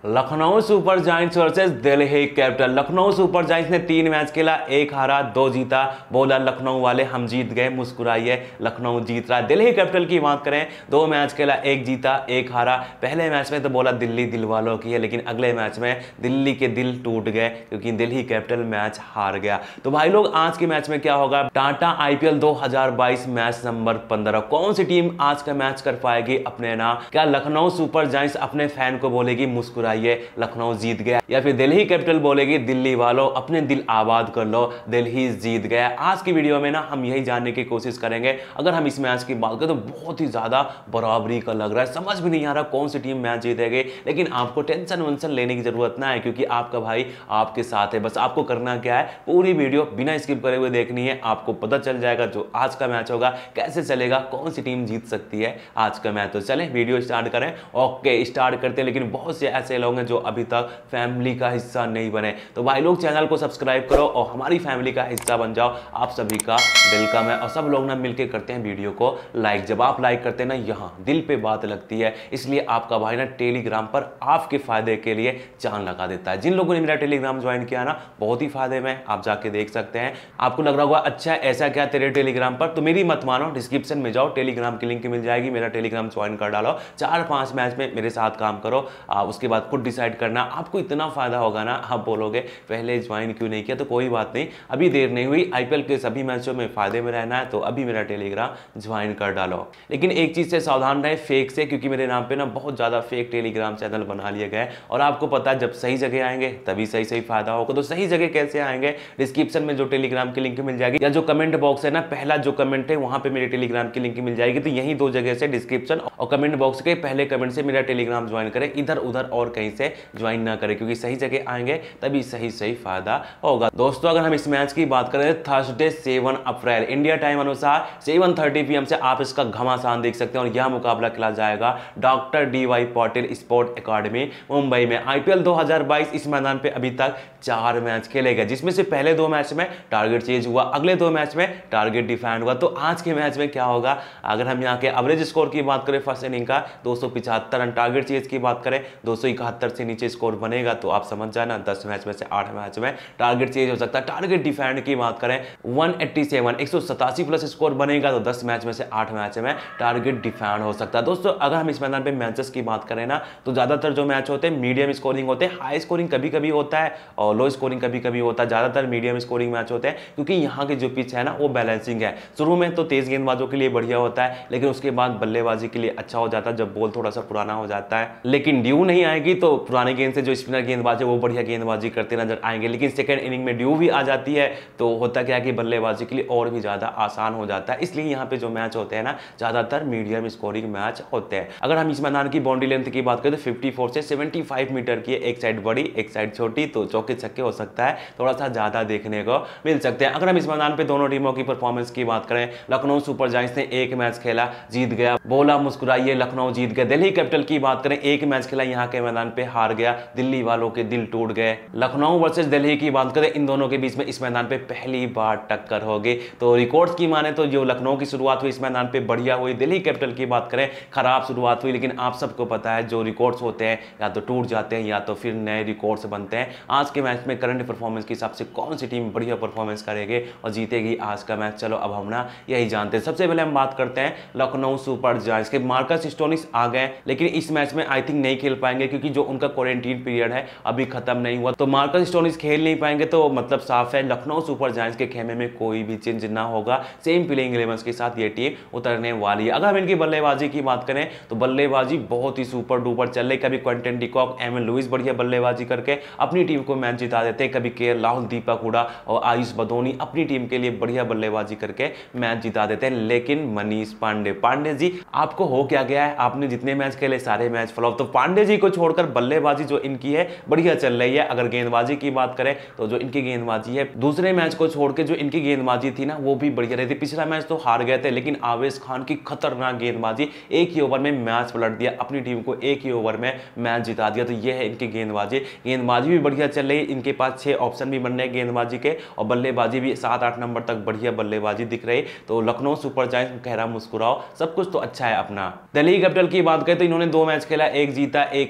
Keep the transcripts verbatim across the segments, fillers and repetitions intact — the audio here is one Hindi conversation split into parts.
Lucknow super giants versus Delhi capital. Lucknow super giants ने तीन मैच खेला, एक हारा दो जीता। बोला लखनऊ वाले हम जीत गए, मुस्कुराइए लखनऊ जीत रहा है। दिल्ली कैपिटल की बात करें, दो मैच खेला, एक जीता एक हारा। पहले मैच में तो बोला दिल्ली दिल वालों की है, लेकिन अगले मैच में दिल्ली के दिल टूट गए क्योंकि दिल्ली कैपिटल मैच हार गया। तो भाई लोग आज के मैच में क्या होगा, टाटा आईपीएल दो हज़ार बाईस मैच नंबर पंद्रह, कौन सी टीम आज का मैच कर पाएगी अपने नाम? क्या लखनऊ सुपर जायंट्स अपने फैन को बोलेगी मुस्कुराइए लखनऊ जीत गया, या फिर दिल्ली कैपिटल बोलेगी दिल्ली वालों अपने दिल आबाद कर लो दिल्ली जीत गया? आज की वीडियो में ना हम यही जानने की कोशिश करेंगे। अगर हम इस मैच की बात करें तो बहुत ही ज्यादा बराबरी का लग रहा है, समझ भी नहीं आ रहा कौन सी टीम मैच जीतेगी। लेकिन आपको टेंशन वेंशन लेने की जरूरत ना है क्योंकि आपका भाई आपके साथ है। बस आपको करना क्या है, पूरी वीडियो बिना स्किप करे हुए देखनी है। आपको पता चल जाएगा जो आज का मैच होगा कैसे चलेगा, कौन सी टीम जीत सकती है आज का मैच। तो चलें वीडियो स्टार्ट करें। ओके स्टार्ट करते हैं। लेकिन बहुत से ऐसे लोग हैं जो अभी तक फैमिली का हिस्सा नहीं बने, तो भाई लोग चैनल को सब्सक्राइब करो और हमारी फैमिली का हिस्सा बन जाओ। आप सभी का वेलकम है और सब लोग ना मिलके करते हैं वीडियो को लाइक। जब आप लाइक करते हैं ना, यहाँ दिल पे बात लगती है। इसलिए आपका भाई ना टेलीग्राम पर आपके फायदे के लिए जान लगा देता है। जिन लोगों ने मेरा टेलीग्राम ज्वाइन किया ना, बहुत ही फायदे में, आप जाके देख सकते हैं। आपको लग रहा होगा अच्छा ऐसा क्या तेरे टेलीग्राम पर, तो मेरी मत मानो, डिस्क्रिप्शन में जाओ, टेलीग्राम की लिंक मिल जाएगी, मेरा टेलीग्राम ज्वाइन कर डालो। चार पांच मैच में मेरे साथ काम करो, आ, उसके बाद खुद डिसाइड करना। आपको इतना फायदा होगा ना, आप बोलोगे पहले ज्वाइन क्यों नहीं किया, तो कोई बात नहीं, अभी देर नहीं हुई। आईपीएल के सभी मैचों में फायदे में रहना है तो अभी मेरा टेलीग्राम ज्वाइन कर डालो। लेकिन एक चीज से सावधान रहे, फेक से, क्योंकि मेरे नाम पे ना बहुत ज्यादा फेक टेलीग्राम चैनल बना लिए गए। और आपको पता है जब सही जगह आएंगे तभी सही सही फायदा होगा। तो सही जगह कैसे आएंगे, डिस्क्रिप्शन में जो टेलीग्राम की लिंक मिल जाएगी, या जो कमेंट बॉक्स है ना, पहला जो कमेंट है वहां पे मेरे टेलीग्राम की लिंक मिल जाएगी। तो यही दो जगह से, डिस्क्रिप्शन और कमेंट बॉक्स के पहले कमेंट से मेरा टेलीग्राम ज्वाइन करें, इधर उधर और कहीं से ज्वाइन ना करें, क्योंकि सही जगह आएंगे तभी सही सही फायदा होगा। दोस्तों अगर हम इस मैच की बात करें, Thursday seven April India time अनुसार सेवन थर्टी पीएम से आप इसका घमासान देख सकते हैं। और यह मुकाबला खेला जाएगा doctor D Y Patil sport academy Mumbai में। आईपीएल दो हज़ार बाईस इस मैदान पे अभी तक चार मैच खेले गए, जिसमें से पहले दो मैच में टारगेट चेज हुआ, अगले दो मैच में टारगेट डिफेंड हुआ। तो आज के मैच में क्या होगा, अगर हम यहाँ के एवरेज स्कोर की बात करें फर्स्ट इनिंग का दो सौ पिछहत्तर रन, टारगेट चेज की बात करें दो सौ इकहत्तर से नीचे स्कोर बनेगा तो आप समझ जाना दस मैच में से आठ मैच में टारगेट चेंज हो सकता है। टारगेट डिफेंड की बात करें एक सौ सत्तासी एक सौ सतासी प्लस स्कोर बनेगा तो दस मैच में से आठ मैच में टारगेट डिफेंड हो सकता है। दोस्तों अगर हम इस मैदान पे मैचेस की बात करें ना, तो ज्यादातर जो मैच होते हैं मीडियम स्कोरिंग होते हैं। हाई स्कोरिंग कभी कभी होता है और लो स्कोरिंग कभी कभी होता है। ज्यादातर मीडियम स्कोरिंग मैच होते हैं क्योंकि यहाँ की जो पिच है ना वो बैलेंसिंग है। शुरू में तो तेज गेंदबाजों के लिए बढ़िया होता है, लेकिन उसके बाद बल्लेबाजी के लिए अच्छा हो जाता है जब बॉल थोड़ा सा पुराना हो जाता है। लेकिन ड्यू नहीं आएगी तो पुराने गेंद से जो स्पिनर गेंदबाज है वो बढ़िया गेंदबाजी करते नजर आएंगे। लेकिन सेकंड इनिंग में ड्यू भी आ जाती है तो होता क्या है कि बल्लेबाजी के लिए और भी ज्यादा आसान हो जाता है। इसलिए यहाँ पे जो मैच होते हैं ना, ज्यादातर मीडियम स्कोरिंग मैच होते हैं। अगर हम इस मैदान की बाउंड्री लेंथ की बात करें तो चौवन से पचहत्तर मीटर की, एक साइड बड़ी एक साइड छोटी, तो चौके छक्के हो सकता है थोड़ा सा ज्यादा देखने को मिल सकते हैं। अगर हम इस मैदान पे दोनों टीमों की परफॉर्मेंस की बात करें, लखनऊ सुपर जायंट्स ने एक मैच खेला, जीत गया, बोला मुस्कुराइए लखनऊ जीत गया। दिल्ली कैपिटल की बात करें, एक मैच खेला, यहाँ के मैदान पे हार गया, दिल्ली वालों के दिल टूट गए। लखनऊ वर्सेस दिल्ली की बात करें, इन दोनों के बीच में इस मैदान पे पहली बार टक्कर होगी। तो रिकॉर्ड्स की माने तो जो लखनऊ की शुरुआत हुई इस मैदान पे बढ़िया हुई, दिल्ली कैपिटल की बात करें खराब शुरुआत हुई। लेकिन आप सबको पता है जो रिकॉर्ड्स होते हैं या तो टूट जाते हैं या तो फिर नए रिकॉर्ड्स बनते हैं। आज के मैच में करंट परफॉर्मेंस के हिसाब से कौन सी टीम बढ़िया परफॉर्मेंस करेगी और जीतेगी आज का मैच, चलो अब हम ना यही जानते हैं। सबसे पहले हम बात करते हैं लखनऊ सुपर जायंट्स के। मार्कस स्टोनिस आ गए, लेकिन इस मैच में आई थिंक नहीं खेल पाएंगे क्योंकि जो उनका क्वारंटीन पीरियड है अभी खत्म नहीं हुआ। तो मार्कस स्टोनिस खेल नहीं पाएंगे तो मतलब साफ है लखनऊ सुपर जायंट्स के खेमे में कोई भी चेंज ना होगा। सेम प्लेइंग इलेवन के साथ ये टीम उतरने वाली है। अगर हम इनकी बल्लेबाजी की बात करें तो बल्लेबाजी बहुत ही सुपर डुपर चल रही। कभी क्विंटन डिकॉक, एमन लुइस बढ़िया बल्लेबाजी करके अपनी टीम को मैच जिता देते हैं। कभी के राहुल, दीपक हुडा और आयुष बदोनी अपनी टीम के लिए बढ़िया बल्लेबाजी करके मैच जिता देते हैं। लेकिन मनीष पांडे, पांडे जी आपको हो क्या गया है, आपने जितने मैच खेले सारे मैच फ्लॉप। तो पांडे जी को छोड़कर बल्लेबाजी जो इनकी है बढ़िया चल रही है। अगर गेंदबाजी की बात करें तो जो इनकी गेंदबाजी है, दूसरे मैच को छोड़ के जो इनकी गेंदबाजी थी ना वो भी बढ़िया रही थी। पिछला मैच तो हार गए थे, लेकिन आवेश खान की खतरनाक गेंदबाजी, एक ही ओवर में मैच पलट दिया, अपनी टीम को एक ही ओवर में मैच जिता दिया। तो यह है इनकी गेंदबाजी। गेंदबाजी भी बढ़िया चल रही है, इनके पास छह ऑप्शन भी बन रहे हैं गेंदबाजी के, और बल्लेबाजी भी सात आठ नंबर तक बढ़िया बल्लेबाजी दिख रही। तो लखनऊ सुपर जायंट्स कह रहा मुस्कुराओ, सब कुछ तो अच्छा है अपना। दिल्ली कैपिटल की बात करें तो इन्होंने दो मैच खेला, एक जीता एक हारा है।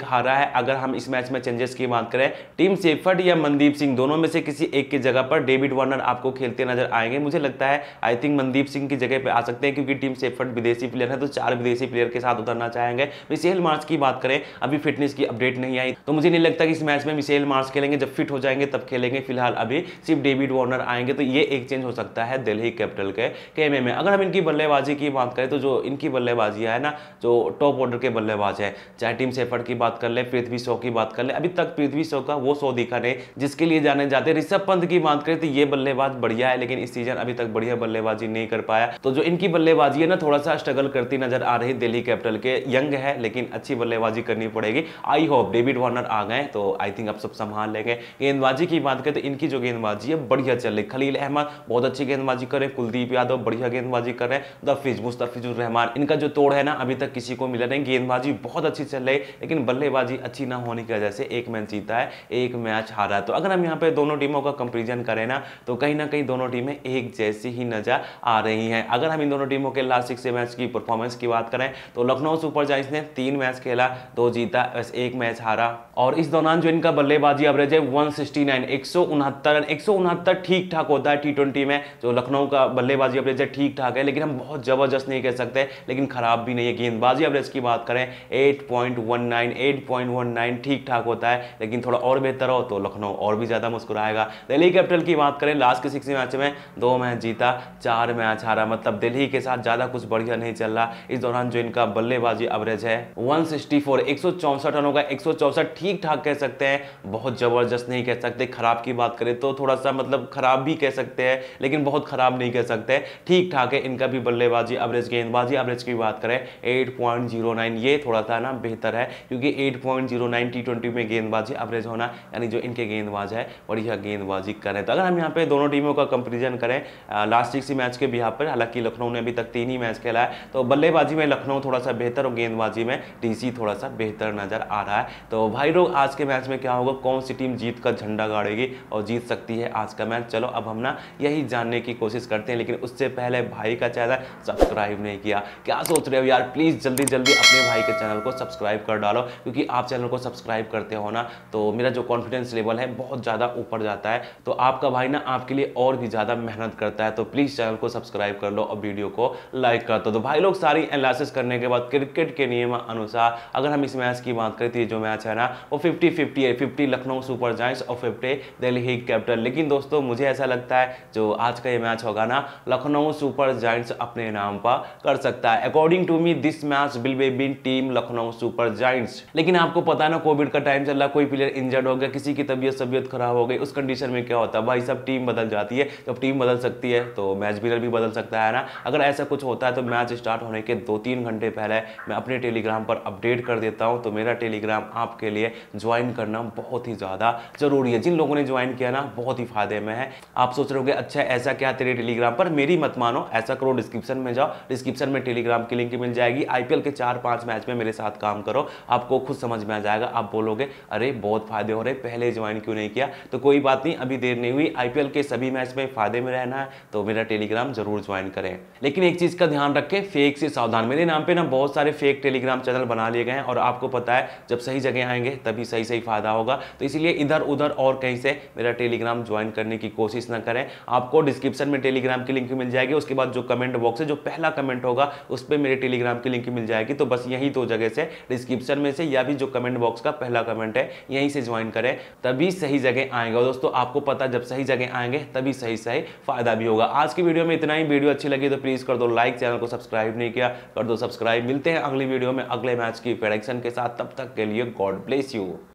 है। अगर हम इस मैच में चेंजेस की बात करें, टीम शेफर्ड या मनदीप सिंह दोनों में से किसी एक की जगह पर डेविड वार्नर आपको खेलते नजर आएंगे। मुझे लगता है आई थिंक मनदीप सिंह की जगह पे आ सकते हैं, क्योंकि टीम शेफर्ड विदेशी प्लेयर है तो चार विदेशी प्लेयर के साथ उतरना चाहेंगे। मिशेल मार्श की बात करें, अभी फिटनेस की अपडेट नहीं आई तो मुझे नहीं लगता कि इस मैच में मिशेल मार्श खेलेंगे। जब फिट हो जाएंगे तब खेलेंगे। फिलहाल अभी सिर्फ डेविड वार्नर आएंगे, तो ये एक चेंज हो सकता है दिल्ली कैपिटल के खेमे में। अगर हम इनकी बल्लेबाजी की बात करें तो जो इनकी बल्लेबाजी है ना, जो टॉप ऑर्डर के बल्लेबाज है, चाहे टीम शेफर्ड की बात कर ले, पृथ्वी शॉ की बात कर ले, अभी तक पृथ्वी शॉ का वो शो दिखा नहीं जिसके लिए जाने जाते। ऋषभ पंत की बात करें तो ये बल्लेबाज बढ़िया है, लेकिन इस सीजन अभी तक बढ़िया बल्लेबाजी नहीं कर पाया। तो जो इनकी बल्लेबाजी है ना, थोड़ा सा स्ट्रगल करती नजर आ रही दिल्ली कैपिटल के। यंग है लेकिन अच्छी बल्लेबाजी करनी पड़ेगी। आई होप डेविड वार्नर आ गए तो आई थिंक अब सब संभाल लेंगे। गेंदबाजी की बात करें तो इनकी जो गेंदबाजी है बढ़िया चल रही। खलील अहमद बहुत अच्छी गेंदबाजी कर रहे हैं, कुलदीप यादव बढ़िया गेंदबाजी कर रहे हैं, दफिज मुस्तफिजुर रहमान, इनका जो तोड़ है ना अभी तक किसी को मिला नहीं। गेंदबाजी बहुत अच्छी चल रही, लेकिन बल्लेबाजी अच्छी ना होने की वजह से एक मैच जीता है, एक मैच हारा है। तो अगर हम यहाँ पे दोनों टीमों का कंपेरिजन करें ना, तो कहीं ना कहीं दोनों टीमें एक जैसी ही नजर आ रही हैं। अगर हम इन दोनों टीमों के लास्ट सिक्स मैच की परफॉर्मेंस की बात करें तो लखनऊ सुपर जायंट्स ने तीन मैच खेला, दो जीता, बस एक मैच हारा। और इस दौरान जो इनका बल्लेबाजी एवरेज है एक सौ उनहत्तर, एक सौ उनहत्तर रन, एक सौ उनहत्तर ठीक ठाक होता है टी ट्वेंटी में। जो लखनऊ का बल्लेबाजी एवरेज है ठीक ठाक है, लेकिन हम बहुत जबरदस्त नहीं कह सकते, लेकिन खराब भी नहीं है। गेंदबाजी एवरेज की बात करें आठ पॉइंट उन्नीस, आठ पॉइंट उन्नीस ठीक ठाक होता है, लेकिन थोड़ा और बेहतर हो तो लखनऊ और भी ज्यादा मुस्कुराएगा। दिल्ली कैपिटल की बात करें, लास्ट के सिक्स मैच में दो मैच जीता, चार मैच हारा, मतलब दिल्ली के साथ ज्यादा कुछ बढ़िया नहीं चल रहा। इस दौरान जो इनका बल्लेबाजी एवरेज है एक सौ चौंसठ, एक सौ चौंसठ रनों का एक सौ चौंसठ ठीक ठाक कह सकते हैं, बहुत जबरदस्त नहीं कह सकते। खराब की बात करें तो थोड़ा सा मतलब खराब भी कह सकते हैं, लेकिन बहुत खराब नहीं कह सकते, ठीक ठाक है इनका भी बल्लेबाजी एवरेज। गेंदबाजी एवरेज की बात करें आठ पॉइंट शून्य नौ, ये थोड़ा सा ना बेहतर है, क्योंकि आठ पॉइंट शून्य नौ टी ट्वेंटी में गेंदबाजी एवरेज होना, यानी जो इनके गेंदबाज है बढ़िया गेंदबाजी करें। तो अगर हम यहाँ पे दोनों टीमों का कंपेरिजन करें लास्ट सिक्स मैच के बिहार पर, हालांकि लखनऊ ने अभी तक तीन ही मैच खेला है, तो बल्लेबाजी में लखनऊ थोड़ा सा बेहतर और गेंदबाजी में डीसी थोड़ा सा बेहतर नजर आ रहा है। तो भाई लोग आज के मैच में क्या होगा, कौन सी टीम जीत का झंडा गाड़ेगी और जीत सकती है आज का मैच, चलो अब हम ना यही जानने की कोशिश करते हैं। लेकिन उससे पहले भाई का चैनल सब्सक्राइब नहीं किया, क्या सोच रहे हो यार, प्लीज जल्दी जल्दी अपने भाई के चैनल को सब्सक्राइब कर डालो, क्योंकि आप चैनल को सब्सक्राइब करते हो ना तो मेरा जो कॉन्फिडेंस लेवल है बहुत ज्यादा ऊपर जाता है। तो आपका भाई ना आपके लिए और भी ज्यादा मेहनत करता है, तो प्लीज चैनल को सब्सक्राइब कर लो और वीडियो को लाइक कर दो। तो भाई लोग सारी एनालिसिस करने के बाद क्रिकेट के नियम अनुसार अगर हम इस मैच की बात करते हैं, जो मैच है ना वो फिफ्टी फिफ्टी है, फिफ्टी लखनऊ सुपर जायंट्स और फिफ्टी दिल्ली कैपिटल। लेकिन दोस्तों मुझे ऐसा लगता है जो आज का ये मैच होगा ना, लखनऊ सुपर जायंट्स अपने नाम पर कर सकता है। According to me this match will be win team Lucknow super giants. लेकिन आपको पता है ना कोविड का टाइम चल रहा, कोई प्लेयर इंजर्ड हो गया, किसी की तबीयत तबीयत खराब हो गई, उस कंडीशन में क्या होता है भाई, सब टीम बदल जाती है। जब टीम बदल सकती है तो मैच विनर भी बदल सकता है ना। अगर ऐसा कुछ होता है तो मैच स्टार्ट होने के दो तीन घंटे पहले मैं अपने टेलीग्राम पर अपडेट कर देता हूं। तो मेरा टेलीग्राम आपके लिए ज्वाइन करना बहुत ही ज्यादा जरूरी है। जिन लोगों ने ज्वाइन किया ना बहुत ही फायदे में है। आप सोच रहे होंगे अच्छा ऐसा क्या तेरे टेलीग्राम पर, मेरी मत मानो, ऐसा करो डिस्क्रिप्शन में जाओ, डिस्क्रिप्शन में टेलीग्राम की लिंक मिल जाएगी। आईपीएल के चार पांच मैच में मेरे साथ काम करो, आपको खुद समझ में आ जाएगा। आप बोलोगे अरे बहुत फायदे हो रहे, पहले ज्वाइन क्यों नहीं किया। तो कोई बात नहीं, अभी देर नहीं हुई, आईपीएल के सभी मैच में फायदे में रहना है तो मेरा टेलीग्राम जरूर ज्वाइन करें। लेकिन एक चीज का ध्यान रखें, फेक से सावधान। मेरे नाम पे ना बहुत सारे फेक टेलीग्राम चैनल बना लिए गए हैं और आपको पता है जब सही जगह आएंगे तभी सही सही फायदा होगा। तो इसलिए इधर उधर और कहीं से मेरा टेलीग्राम ज्वाइन करने की कोशिश ना करें। आपको डिस्क्रिप्शन में टेलीग्राम की लिंक मिल जाएगी, उसके बाद जो कमेंट बॉक्स है, जो पहला कमेंट होगा उस पर मेरे टेलीग्राम की लिंक मिल जाएगी। तो बस यही दो जगह से, डिस्क्रिप्शन में से या भी जो कमेंट बॉक्स का पहला कमेंट है, यहीं से ज्वाइन करें, तभी सही जगह आएंगे। और दोस्तों आपको पता जब सही जगह आएंगे तभी सही सही फायदा भी होगा। आज की वीडियो में इतना ही। वीडियो अच्छी लगी तो प्लीज कर दो लाइक, चैनल को सब्सक्राइब नहीं किया कर दो सब्सक्राइब। मिलते हैं अगली वीडियो में अगले मैच की प्रेडिक्शन के साथ, तब तक के लिए गॉड ब्लेस यू।